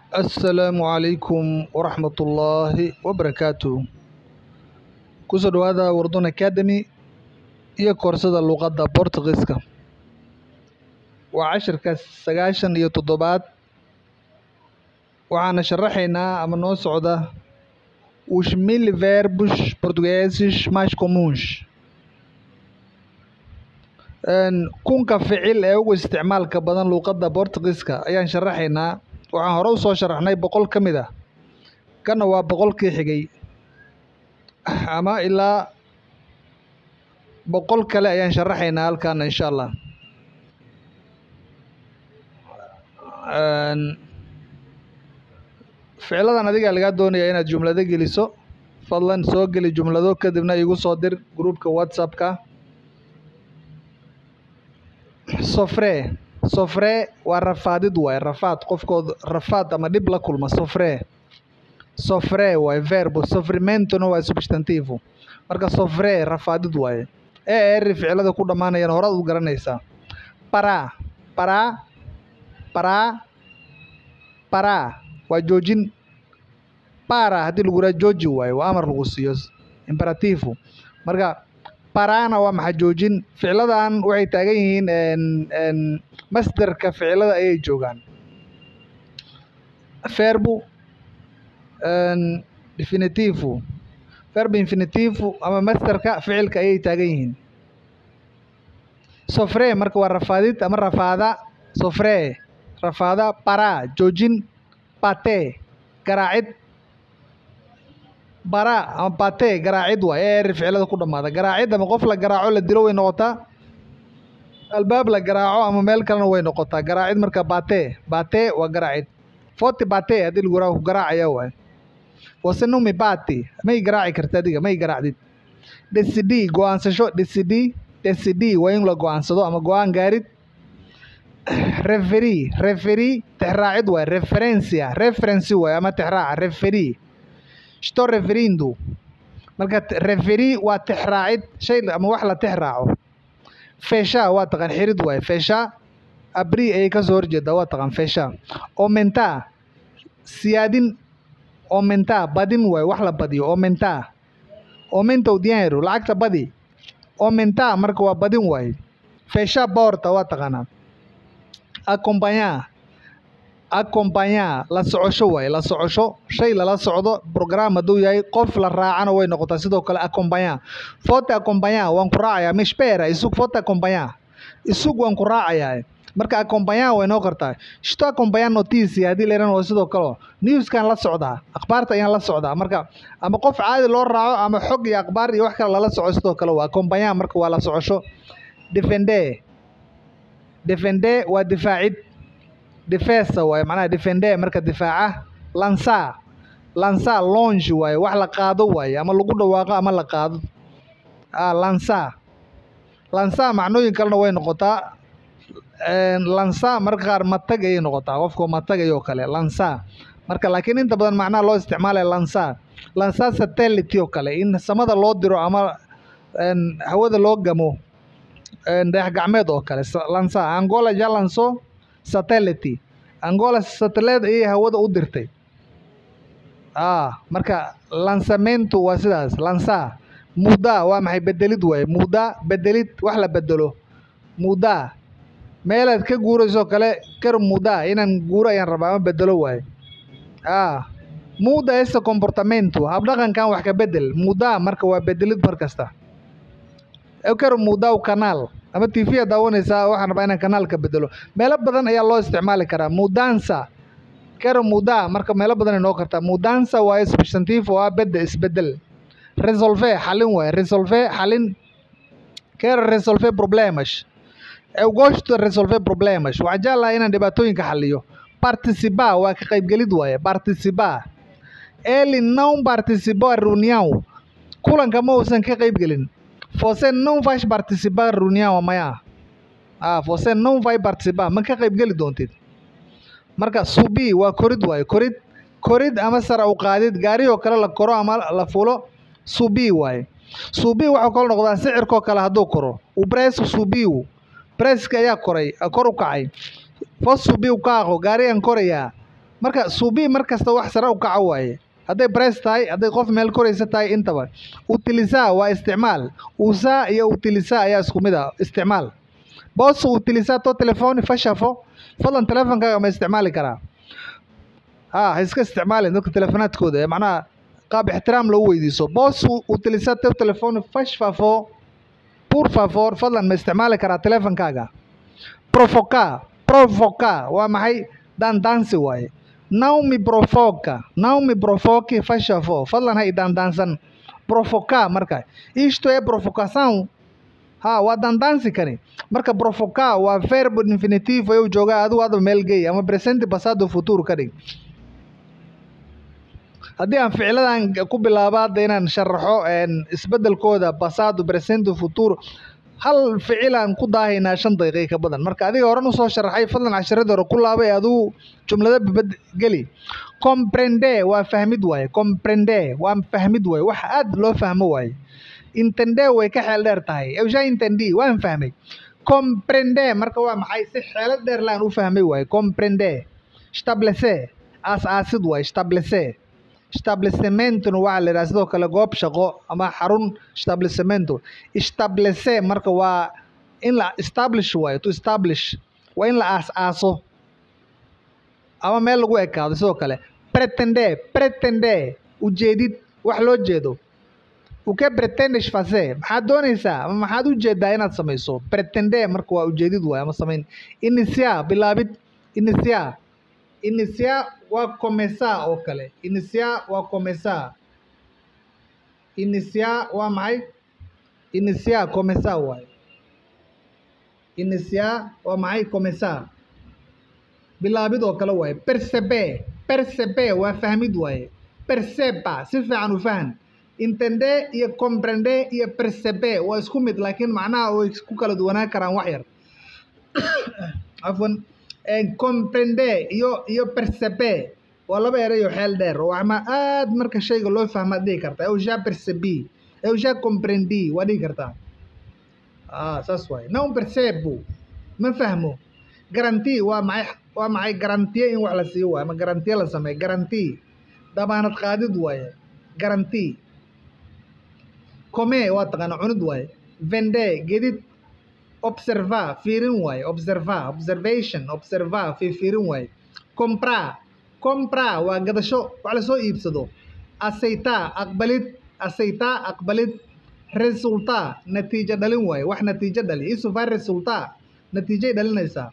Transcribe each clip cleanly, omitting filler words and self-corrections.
السلام عليكم ورحمة الله وبركاته. كسر هذا وردون أكاديمي هي كورسات اللغة البرتغالية وعشر كسجاشن هي تضبط وعنا شرحنا أما نوع عدا os mil verbos portugueses mais comuns. كونك فعل أو استعمال كبدن لغة البرتغالية أيان شرحنا waxaan hore u soo sharaxnay 100 ka mid ah kana waa 100kii xigay ama ilaa 100 kale ayaan sharaxaynaa halkan insha Allah. ficladan adiga laga doonayaa inaad jumlada geliso fadlan soo geli jumlado kadibna igu soo dir groupka WhatsApp-ka. sofre waa rafaadid waay rafaad qofkood rafaad ama dhib la kulma sofre waay verbo sofrimentona waa substantivo marka sofre rafaadid waay ficilada ku dhamaanayaan horaad u garanaysaa. para waa joojin para haddii lagu raha jooji waay waa amar lagu siiyo imperativo marka parana waa maxaa joojin ficladan waxay taagan yihiin masdarka ficilada ayay joogaan verbo infinitivo ama masdarka ficilka ayay taagan yihiin. sofre marka waa rafaadid ama rafaada sofre rafaada para joojin pate garaacid bara ama pate garaacid waa ficilada ku dhamaada garaacid ama qof la garaaco la dilo way noqotaa albaab la garaaco ama meel kalena way noqotaa garaacid marka bate waa garaacid forte bate haddii lagu raha ku garaacaya waay você não me bate may garaaci karta adiga may garaacdid. decidi go-aansasho decidi waa in la go-aansado ama go-aan gaarid. referi tixraacid waay reference waay ama tixraaca referi estou referindo marka referi waa tixraacid shay ama wax la tixraaco. fesha waa taqaan xirid waay fesha abri ayay kasoo horjeedaa waa taqaan fesha. aumenta siyaadin aumenta badin waay wax la badiyo aumenta o dinheiro lacagta badi aumenta marka waa badin waay. fesha porta waa taqaanaa. acompanhar la socosho waay la socosho shay lala socdo program hadduu yahay qof la raacana way noqotaa sidoo kale acompanhar. forte acompanhar waan ku raacayaa me espera isug forte acompanhar isug waan ku raacayaa marka acompanhar way noo kartaa. estou acompanhar noticia haddii la yidhahdo waa sidoo kale newskan la socdaa akhbaarta ayaan la socdaa marka ama qof caadi loo raaco ama xog iyo akhbaar iyo wax kale lala soco sidoo kale waa acompanhar marka waa la socosho. defende waa difaacid defesa waay macnaha defende marka difaaca. lansa longe waay wax la qaado waay ama lagu dhawaaqo ama la qaado. lansa macnooyin kalena way noqotaa. lansa marka qaar matag ayay noqotaa qofka matagayoo kale lansa marka laakiin inta badan macnaha loo isticmaalaya lansa satellite oo kale in samada loo diro ama hawada loo gamo dayax gacmeed oo kale lansa. angola já lançou satellite angola satellite ayay hawada u dirtay marka lansamento waa sidaas lansa. muda waa maxay bedelid waay muda bedelid wax la bedelo muda meelaad ka guurayso kale kar muda inaan guuro ayaan rabaa ama bedelo waay. muda ese comportamento habdhaqankan wax ka bedel muda marka waa bedelid mar kasta. kar muda o canal ama TV daawanaysaa waxaan rabaa inaan kanaalka bedelo meelo badan ayaa loo isticmaali karaa. mudança kar muda marka meelo badan ay noo kartaa. mudança waa substantivo waa isbedel. resolver xalin waay xalin quero resolver problemas eu gosto de resolver problemas waxaan jeclahay inaan dhibaatooyinka xaliyo. participar waa ka qaybgelid waaye participar ele não participou a reunião kulanka ma uusan ka qaybgelin. você não vai participar da reunião amanhã você não vai participar ma ka qaybgeli doontid. marka subi waa korid waaye korid ama sare u qaadid gaariyoo kale la koro ama la fulo subi waaye. subi waxuu kala noqdaa sicirkoo kale hadduu koro o preço subiu preçka ayaa kor u kacay. Fosse subir o carro, gaarigan koraya marka suubi markasta wax sare u kaca waaye hadday press tahay hadday qof meel koraysa tahay intaba utilizar waa isticmaal usar iyo utilizar ayaa isku mid ah isticmaal posso utilizar teu telefone faz favor fadlan telefonkaaga ma isticmaali karaa ha iska isticmaalin dadka telefonaadkooda ee macnaha qaab ixtiraam loo weydiiso posso utilizar teu telefone faz favor por favor fadlan ma isticmaali karaa telefonkaaga provocar waa maxay dandansi waaye não me provoque faz favor fadlan ha i dandansan provocar marka isto é provocação ha waa dandansi kani marka provocar waa verbo infinitivo ayuu joogaa adigu aad meel geey ama presente passado futuro ka dhig haddii aan ficiladan ku bilaabo hadda inaan sharaxo isbedelkooda passado presente futuro hal ficilaan ku daahaynaa 5 daqiiqo ka badan marka adiga horan usoo sharaxay fadlan casharada hore ku laabay adigu jumlada geli comprende waa fahmid waaye comprende waa fahmid waaye wax aad loo fahmo waaye entender way ka xeel dheer tahay eu já entendi waan fahmay comprende marka waa maxay si xeelad dheer laan u fahmay waaye comprende estabelecer aasid waaye estabelecer estabelecimento waa la yiraahdaa sidoo kale goob shaqo ama xarun estabelecimento estabelecer marka waa in la establish waaye to establish waa in la aaso ama meel lagu ekaado sidoo kale pretender ujeedid wax loo jeedo o que pretendes fazer maxaad doonaysaa ama maxaad u jeedaa inaad samayso pretender marka waa ujeedid waaye ama samayn iniciar bilaabid iniciar waa começar oo kale iniciar waa começar iniciar waa maxay iniciar começar waaye iniciar waa maxay começar bilaabid oo kale waaye perceber waa fahmid waaye perceba si fiican u fahan entender iyo comprender iyo perceber waa isku mid laakiin macnaha way ku kala duwanaan karaan wax yar afwan comprender iyo perceber waa laba eray oo xeel dheer oo ama aad marka shayga loo fahmo dhihi kartaa eu já percebi eu já compreendi waa dhihi kartaa saas waaye não percebo ma fahmo garanti waa maxay garantiye in wax la siiyo waaye ama garantiye la sameeyo garanti dabaanad qaadid waaye garanti come waa taqaana cunid waaye vender gedid observar fiirin waaye observation fiirin waaye comprar waa gadasho wax la soo iibsado aceitar aqbalid resultar natiijo dhalin waaye wax natiijo dhali isso vai resultar natiijay dhalinaysaa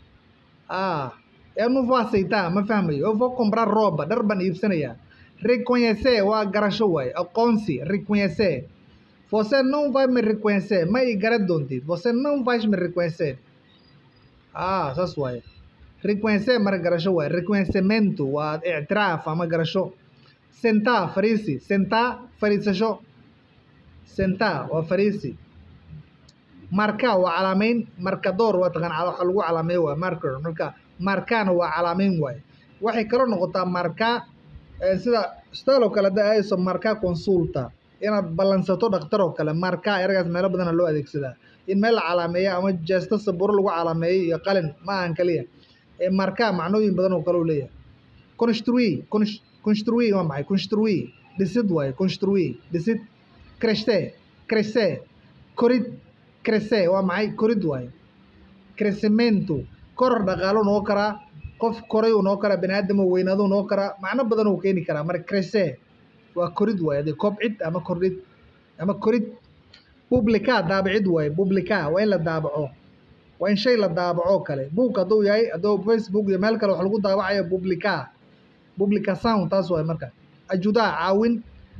eu não vou aceitar ma fahmayo eu vou comprar roupa dhar baan iibsanayaa reconhecer waa garasho waaye aqoonsi reconhecer você não vai me reconhecer ma i garan doontid você não vai me reconhecer saas waaye reconhecer mara garasho waaye reconhecimento waa ictiraaf ama garasho sentar fariisi sentar fariisasho sentar waa fariisi marka waa calaamayn markador waa taqaan waxa lagu calaameeyo waa marker marka markana waa calaamayn waaye waxay kala noqotaa marka sida style oo kale ayso marka consulta inaad ballansato dhakhtar oo kale marka eragaas meelo badan loo adeegsadaa in meel la calaameeyo ama jeesto saburo lagu calaameeyo iyo qalin ma aan kaliya marka macnooyin badan oo kale uu leeyahay construir waa maxay construir dhisid waaye construir dhisid crescer korid crescer waa maxay korid waaye crescimento koror dhaqaalo noo karaa qof koray uu noo karaa bani aadam weynaado noo karaa macno badan uu keeni karaa marka crescer waa korid waaye dee kobcid ama kordhid ama korid publica daabicid waaye publica waa in la daabaco waa in shay la daabaco kale buug hadduu yahay hadduu Facebook iyo meel kale wax lagu daabacayo publicação taas waaye marka ajudar caawin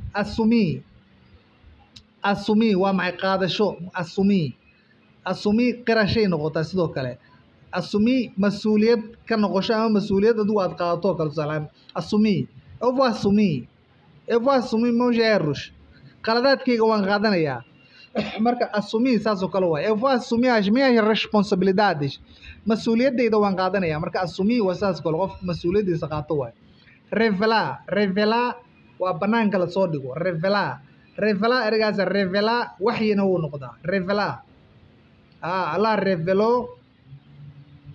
assumir waa maxay qaadasho assumir qirashay noqotaa sidoo kale assumir mas-uuliyad ka noqosho ama mas-uuliyad adigu aad qaadato kale tusaale assumir eu vou assumir meus erros qaladaadkayga waan qaadanayaa marka assumir saas oo kale waaye eu vou assumir as minhas responsabilidades mas-uuliyaddayda waan qaadanayaa marka assumir waa saas kale qof mas-uuliyaddiisa qaato waaye revelar waa banaanka la soo dhigo revelar eragaas revelar waxyina wuu noqdaa revelar Allah revelou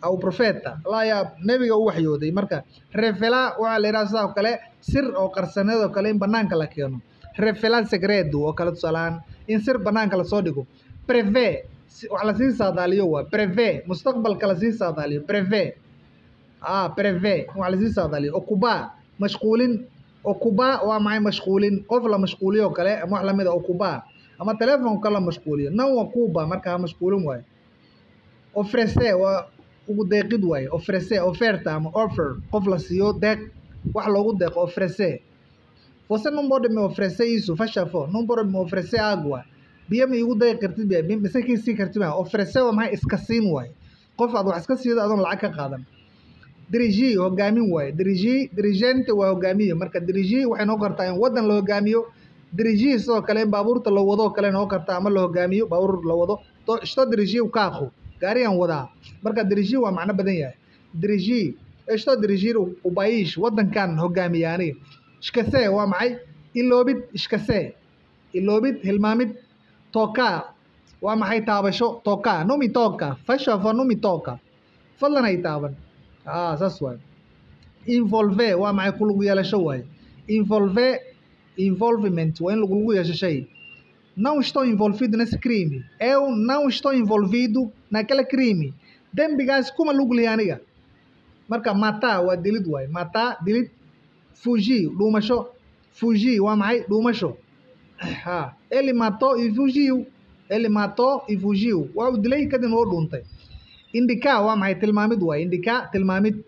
أو بروفيتا لا يا نبي هو وحيودي مركا ريفلا وعلى راسه وكله سر أو قرصنة وكله إن بنان كلا كيانو ريفلا سكريدو وكله سلان إن سر بنان كلا صادقو بريفي وعلى سين ساداليو بريفي مستقبل كلا سين ساداليو بريفي بريفي وعلى سين ساداليو أكوبا مشغولين أكوبا ومعي مشغولين قفلة مشغولية وكله ما على مدى أكوبا أما تلفون كلا مشغولين نو أكوبا مركا مشغولين واي oferecer waa ugu deeqid waaye oferecer oferta ama offer qof la siiyo deeq wax loogu deeqo oferecer você não pode me oferecer isso faz favor não pode me oferecer água biyo ma igu deeqi kartid biyo mise kii sii kartid ma oferecer waa maxay iska siin waaye qof aad wax iska siido adoon lacag ka qaadan dirigir hogaamin waaye dirigente waa hogaamiye marka dirigir waxay noo kartaa in wadan la hogaamiyo dirigir sidoo kale in baabuurta la wado kale noo kartaa ama la hogaamiyo baabuur la wado isto dirigir u kaaqo gaarigan wadaa marka dirigir waa macno badan yahay dirigir isto dirigir u país wadankan hogaamiyaani iskasee waa maxay iloobid iskasee iloobid hilmaamid toka waa maxay taabasho toka numi toka fasha fa numi toka fadlan ay taaban saas waay involve waa maxay ku lug yeelasho waay involvement waa in lagu yeesho shay não estou envolvido nesse crime. Eu não estou envolvido naquele crime. Dembigaas kuma lugli aniga. Marka matar waa dilid waay. Matar, dilid, fugir, dhuumasho. Fugir waa maxay? Dhuumasho. Ele matou e fugiu. Ele matou e fugiu. Waa u dilay kadib oo dhuuntay. Indicar waa maxay? Tilmaamid waay. Indicar, tilmaamid.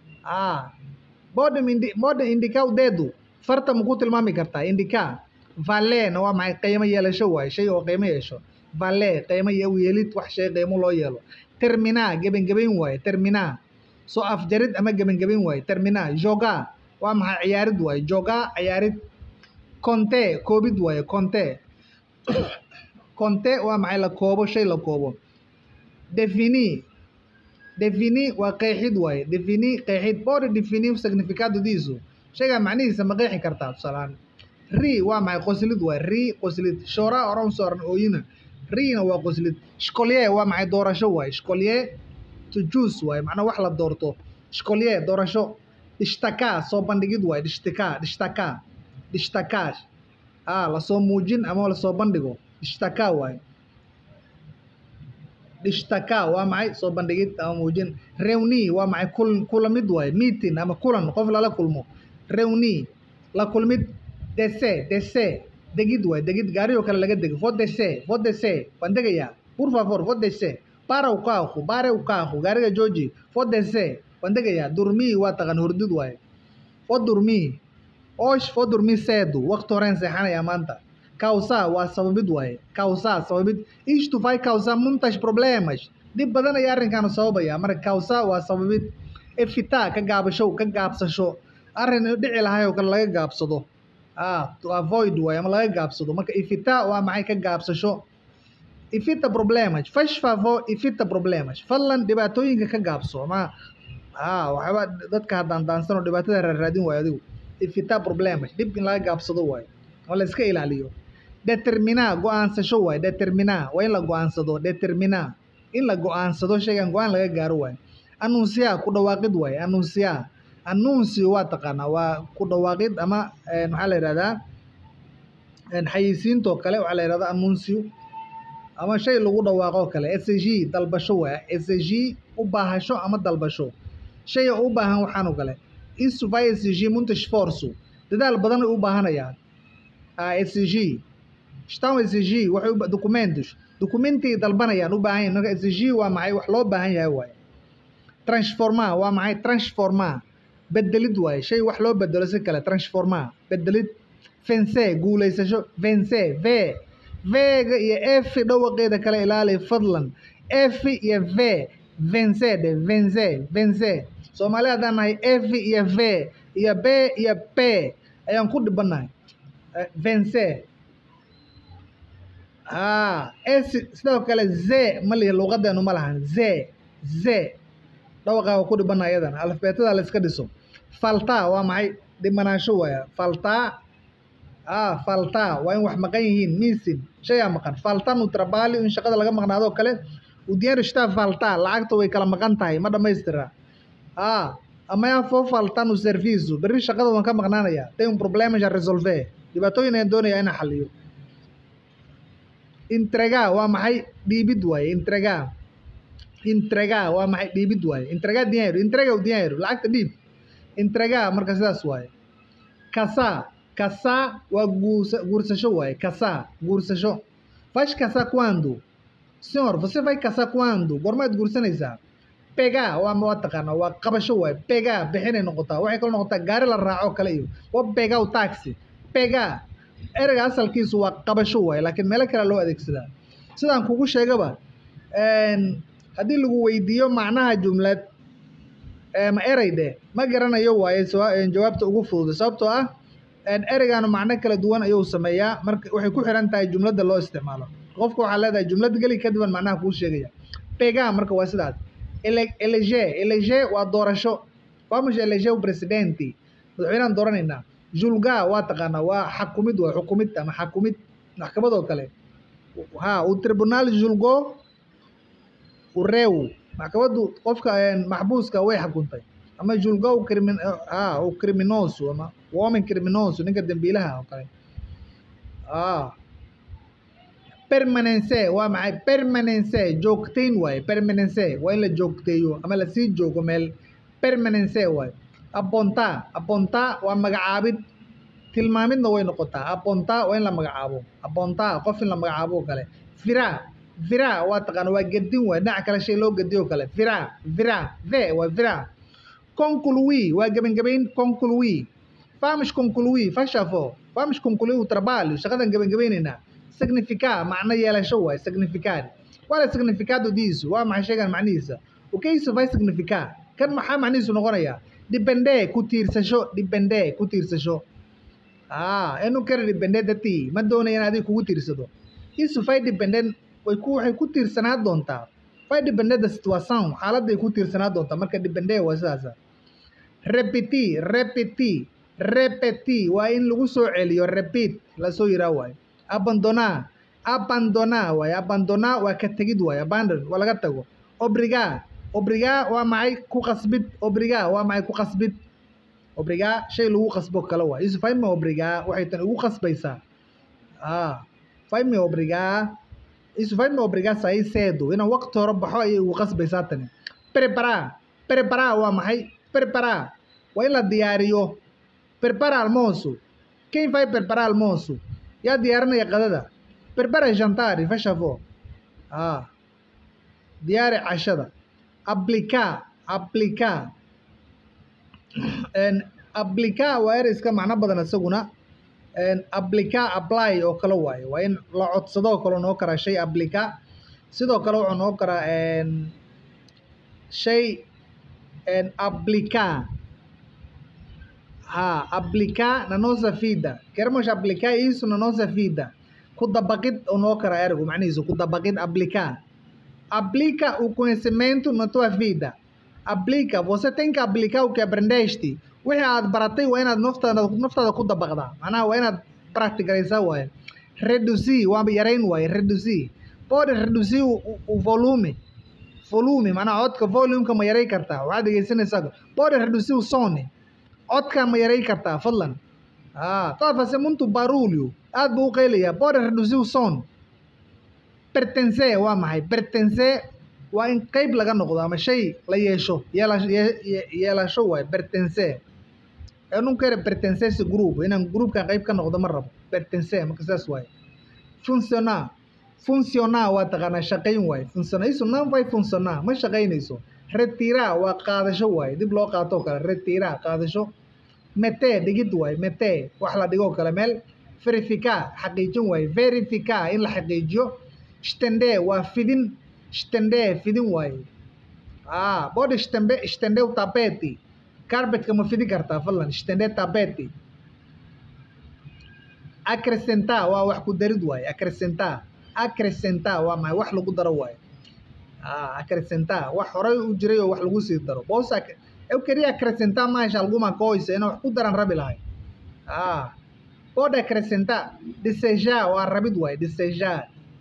Pode indicar o dedo. Farta ma ku tilmaami kartaa. Indicar. valeen waa maxay qiimo yeelasho waay shay oo qiimo yeesho valee qiimo yeelid wax shay qiimo loo yeelo termina gebengebeyn waay termina soo afjarid ama gebengebeyn waay termina joga waa maxay ciyaarid waay joga ciyaarid conte koobid waay conte waa maxay la koobo shay la koobo defini waa qeexid waay defini qeexid pode definir o significado disso shayga macnihiisa ma qeexi kartaa tusalaan ri waa maxay qoslid waay ri qoslid shora oran sooran ooyina rina waa qoslid shkolye waa maxay doorasho waay shkolye to choose waay macna wax la doorto shkolye doorasho ishtaka soo bandhigid waay ishtaka la soo muujin ama la soo bandhigo ishtaka waay ishtaka waa maxay soo bandhigid ama muujin reuni waa maxay kulamid waay meeting ama kulan qof lala kulmo reuni la kulmid Desce, degid waay degid gaari oo kale laga dego vou descer waan degayaa por favor vou descer para o carro gaariga jooji vou descer waan degayaa dormir waa taqaan hurdid waay vou dormir cedo waqti horeen seexanayaa maanta causar waa sababid waay sababid isto vai causar muitos problemas dib badan ayaa arrinkan sababaya marka causar waa sababid evitar ka gaabsasho arrin dhici lahay oo kale laga gaabsado to avoid waay ama laga gaabsado marka evitar waa maxay ka gaabsasho evita problemas faz favor evita problemas fadlan dhibaatooyinka ka gaabso ama waxba dadka haddaan daansano dhibaatada raadin waayo adigu evita problemas dhib in laga gaabsado waayo oo la iska ilaaliyo determina go-aansasho waay determina waa in la go-aansado determina in la go-aansado shaygan go-aan laga gaaro waayo anuncia ku dhawaaqid waayo anuncio waa taqaanaa waa ku dhawaaqid ama maxaa la yidhahdaa xayisiintoo kale waxaa la yidhahdaa anuncio ama shay lagu dhawaaqo kale sg dalbasho waay sg u baahasho ama dalbasho shay u baahan waxaan oo kale isso vai exigir muito esforço dadaal badan u baahanayaan sg estão exigir waxay documentii dalbanayaan u baahan yahay sg waa maxay wax loo baahan yahay waay transformar waa maxay transformar bedelid waay shay wax loo bedelo si kale transformar bedelid vencer guulaysasho vencer vega iyo f dhawaqeeda kale ilaali fadlan f iyo vencer Soomaaliya haddaan nahay f iyo v iyo b iyo p ayaan ku dhibanahay vencer sidoo kale z ma lihi luqadeenu ma lahan z dhawaqaa waa ku dhibana ayadan alfabeetada la iska dhiso falta waa maxay dhimanaansho waaya falta waa in wax maqan yihiin missing shayaa maqan falta no trabalho in shaqada laga maqnaado kale o dinheiro está a faltar, lacagta way kala maqan tahay ma dhamaystira amanhã vou faltar no serviço, berri shaqada waan ka maqnaanaya, tem um problema já resolver, dhibaatooyin ayaan doonaya inaan xaliyo. Entregar waa maxay? Dhiibid waaye. Entregar waa maxay? Dhiibid waaye. Entregar dinheiro, entrega o dinheiro, lacagta dhiib. Entregar marka sidaas waaye. Casar waa guursasho waaye. Guursasho. Vais casar quando? Senhor, você vai casar quando? Goormaad guursanaysaa? Pegar waa taqaanaa, waa qabasho waaye. Pegar bixinay noqotaa, waxay kala noqotaa gaari la raaco kale iyo waa pegar o taxi. Pegar ereyga asalkiisu waa qabasho waaye, laakiin meelo kale loo adeegsadaa. Sidaan kugu sheegaba haddii lagu weydiiyo macnaha jumlad ma erey dheh ma garanayo waaye jawaabta ugu fudud, sababtoo ah ereygaanu macno kala duwan ayuu sameeyaa, marka waxay ku xiran tahay jumladda loo isticmaalo. Qofka waxaa leedahay jumlad geli kadiban macnaha kuu sheegaya. Pegar marka waa sidaas. Eleger waa doorasho. Vamos eleger o presidente, madaxweynaan dooranaynaa. Julgar waa taqaanaa, waa xakumid waa xukumid ama xakumid maxkamad oo kale. O tribunal julgou o réu, maxkamaddu qofka maxbuuska way xukuntay, ama julgou o criminoso, ama o homem criminoso, ninka dambiilaha oo kale. Permanencer waa maxay? Permanencer joogtayn waaye. Permanencer waa in la joogteeyo ama la sii joogo meel. Permanencer waaye. Apontar waa magacaabid, tilmaamidna way noqotaa. Apontar waa in la magacaabo. Apontar qof in la magacaabo oo kale. Virar waa taqaana, waa gedin waaye, dhinaca kale shay loo gediyo kale. Virar waa virar. Concluir waa gebangebayn. Concluir. Vamos concluir, faz favor. Vamos concluir o trabalho, shaqadan gebangebaynaynaa. Significar macno yeelasho waaye. Significar. Qual é o significado disso? Waa maxay shaygan macnihiisa? O que isso vai significar? Kan maxaa macnihiisu noqonayaa? Depender, ku tiirsasho. Depender, ku tiirsasho. Eu não quero depender de ti. Ma doonayo in adiga kugu tiirsado. Isso vai depender, waxay ku tiirsanaa doontaa. Vai depender da situação, xaaladday ku tiirsanaa doontaa. Marka depender waa sidaas. Repetir waa in lagu soo celiyo. Repeat la soo yiraa waaye. Abandonar waaye. Abandonar waa ka tegid waaye. Abandon waa laga tago. Obrigar waa maxay? Ku qasbid. Obrigar waa maxay? Ku qasbid. Obrigar shay lagu qasbo kale waaye. Isso vai me obrigar, waxay tan ugu qasbaysaa. Vai me obrigar. Isso vai me obrigar a sair cedo. Inaan waqti hore baxo ayay ugu qasbaysaa tani. Preparar waa maxay? Preparar waa in la diyaariyo. Prepara almoço. Quem vai preparar almoço? Yaa diyaarinaya qadada. Prepara jantar, faz favor. Diyaari cashada. Aplicar waa erey iska macno badan isaguna. Apply oo kale waaye. Waa in la codsado oo kale noo karaa shay aplicar. Sidoo kale wuxuu noo karaa shay aplicar. Aplicar na nossa vida. Queremos aplicar isso na nossa vida. Ku dabaqid oo noo karaa ereygu macnihiisu. Ku dabaqid, aplicar. Aplica o conhecimento na tua vida. Aplica, você tem que aplicar o que aprendeste. Wixii aad baratay waa inaad naftaada ku dabaqdaa. Macnaha waa inaad practicalisaa waaye. Reduzir waa yarayn waaye. Reduzir. Pode reduzir o volume. Macnaha codka volume-ka ma yaray kartaa? Waxaad dhegeysanaysaa. Pode reduzir o som. Codka ma yaray kartaa fadlan? Tá fazendo muito barulho. Aad buu u qaylayaa. Pode reduzir o som. Pertencer waa maxay? Pertencer waa in qayb laga noqdo ama shay la yeesho. Yeelasho waaye. Pertencer. Eu não quero pertencer a esse grupo. Inaan gruupkan qayb ka noqdo ma rabo. Pertencer marka saas waaye. Funcionar waa taqaanaa shaqayn waaye. Funcionar. Isso não vai funcionar. Ma shaqaynayso. Retirar waa qaadasho waaye. Dib loo qaato oo kale. Retirar qaadasho. Meter dhigid waaye. Meter wax la dhigo kale meel. Verificar xaqiijin waaye. Verificar in la xaqiijiyo. Estender waa fidin. Fidin waaye. Pode estender o tapete. Carpetka ma fidi kartaa fadlan. Estender tapete. Acrescentar waa wax ku darid waaye. Acrescentar waa maxay? Wax lagu daro waaye. Acrescentar wax horay u jiray oo wax lagu sii daro. Eu queria acrescentar mais alguma coisa. Inaan wax ku daran rabi lahay. Pode acrescentar. Desejar waa rabid waaye.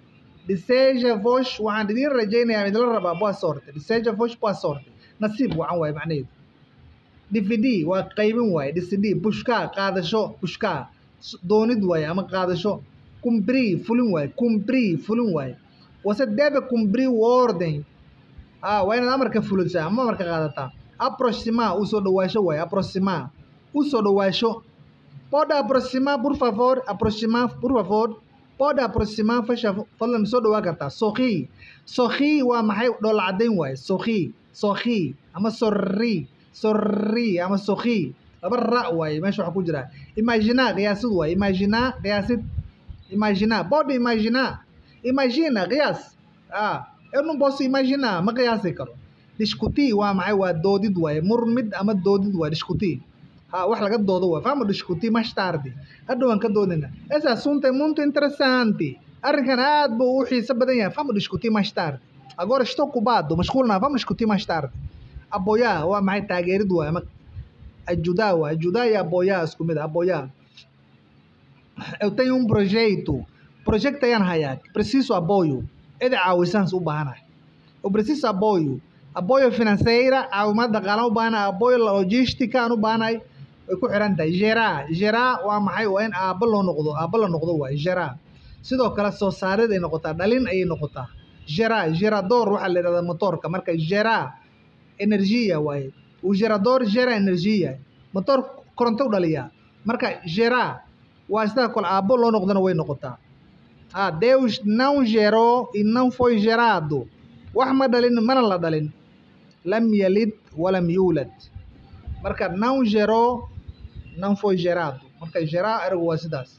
deseja vos waxaan idin rajaynayaa idin la rabaa boa sorte deseja vos boa sorte nasiib wacan waaye macnaheedu dvd waa qaybin waaye dcd bushkaa qaadasho bushkaa doonid waaye ama qaadasho cumprir fulin waaye cumprir fulin waaye você deve cumprir o ordem waa inaad amarka fulisaa ama amarka qaadataa aproximar u soo dhawaasho waaye aproximar u soo dhawaasho pode aproximar por favor aproximar por favor pode aproximar fadlan soo dhawaa kartaa soqi soqi waa maxay dhoola caddayn waaye soqi soqi ama sorri ama soqi laba ra waaye meesha waxaa ku jira imaginar qiyaasid waaye imaginar qiyaasid imaginar pode imaginar imagina qiyaas eu não posso imaginar ma qiyaasi karo discutir waa maxay waa doodid waaye murmid ama doodid waaye discutir wax laga doodo waaye vamos discutir mais tarde hadhow aan ka doodina esse assunto é muito interessante arrinkan aad buu u xiiso badan yahay vamos discutir mais tarde agora estou ocupado mashquulna vamos discutir mais tarde apoiar waa maxay taageerid waaye ama ajudar waaye ajudar e apoiar isku mid apoiar eu tenho um projeto ayaan hayaa preciso apoio cid caawisaan u baahanahay eu preciso apoio financeira caawimaad dhaqaale u baahanahay apoio logistica aan u baahanahay way ku xiran tahay gerar waa maxay waa in aabba la noqdo waaye gerar sidoo kale soo saarid ay noqotaa dhalin ayay noqotaa gerador waxaa la yidhahdaa motorka marka gerar energia waaye o gerador gera energia motor koronto u dhaliyaa marka gerar waa sidaa kale aabbo loo noqdona way noqotaa Deus não gerou e não foi gerado. Wax ma dhalin mana la dhalin. Lam yalid walam yulad. Marka não gerou, não foi gerado. Marka gerar ergu waa sidaas.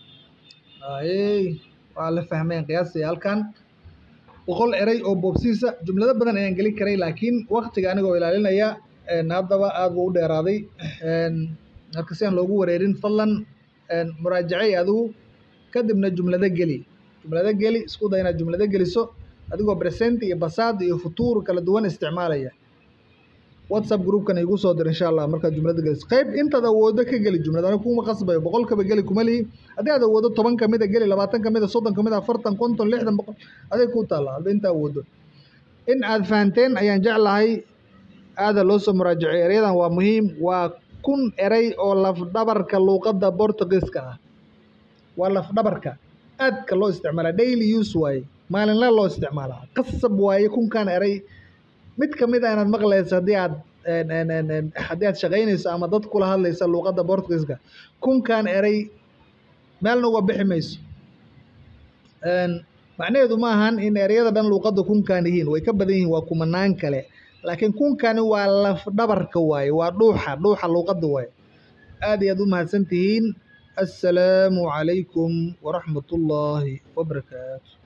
Waa la fahmeen qiyaastii halkan 100 eray oo boobsiisa jumlado badan ayaan geli karay laakiin waqtiga anigoo ilaalinaya haddaba aad buu u dheeraaday marka si aan loogu wareerin fadlan muraajacay adigu kadibna jumlada geli isku day inaad jumlada geliso adigoo present iyo passado iyo future kala duwan isticmaalaya whatsapp groupkan igu soo dir insha Allah markaad jumlada geliso qayb intaad awoodo ka geli jumlada anigu kuma qasbayo 100 kaba geli kuma lihi haddii aad awoodo 10 ka mid geli 20 ka mid 30 ka mid 40 50 60 100 aday ku taala hadda inta awoodo in aad fahanteen ayaan jeclahay aada loo soo muraajacay erayadan waa muhiim waa kun eray oo laf dhabarka luqadda Portugiiska ah waa laf dhabarka aadka loo isticmaalaa daily use waaye maalinle loo isticmaalaa qasab waaye kunkan eray mid ka mid ah inaad maqlayso haddii aad shaqaynayso ama dad kula hadlaysa luqadda Portugiiska kunkan eray meelna uga bixi mayso macnaheedu ma ahan in erayada dhan luqadda kunkan yihiin way ka badan yihiin waa kumanaan kale laakiin kunkani waa laf dhabarka waaye waa dhuuxa luqadda waaye aad iyo aad u mahadsan tihiin السلام عليكم ورحمة الله وبركاته.